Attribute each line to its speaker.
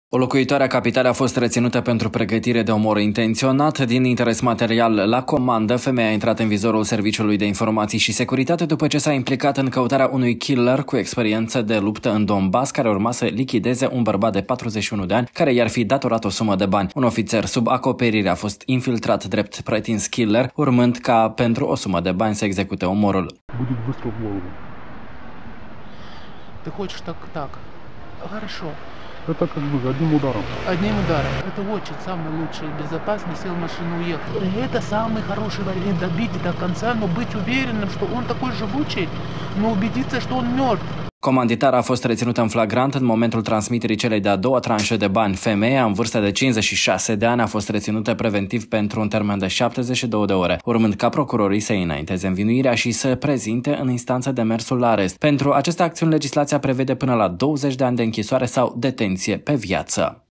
Speaker 1: O locuitoare a capitalei a fost reținută pentru pregătire de omor intenționat. Din interes material la comandă, femeia a intrat în vizorul Serviciului de Informații și Securitate după ce s-a implicat în căutarea unui killer cu experiență de luptă în Donbass, care urma să lichideze un bărbat de 41 de ani, care i-ar fi datorat o sumă de bani. Un ofițer sub acoperire a fost infiltrat drept pretins killer, urmând ca pentru o sumă de bani să execute omorul.
Speaker 2: Ты хочешь так? Хорошо.
Speaker 3: Это как бы одним ударом.
Speaker 2: Одним ударом. Это очень самый лучший, безопасный, сел в машину, уехал. Это самый хороший вариант, добить до конца, но быть уверенным, что он такой живучий, но убедиться, что он мертв.
Speaker 1: Comanditara a fost reținută în flagrant în momentul transmiterii celei de-a doua tranșe de bani. Femeia, în vârstă de 56 de ani, a fost reținută preventiv pentru un termen de 72 de ore, urmând ca procurorii să înainteze învinuirea și să prezinte în instanță demersul la arest. Pentru aceste acțiuni, legislația prevede până la 20 de ani de închisoare sau detenție pe viață.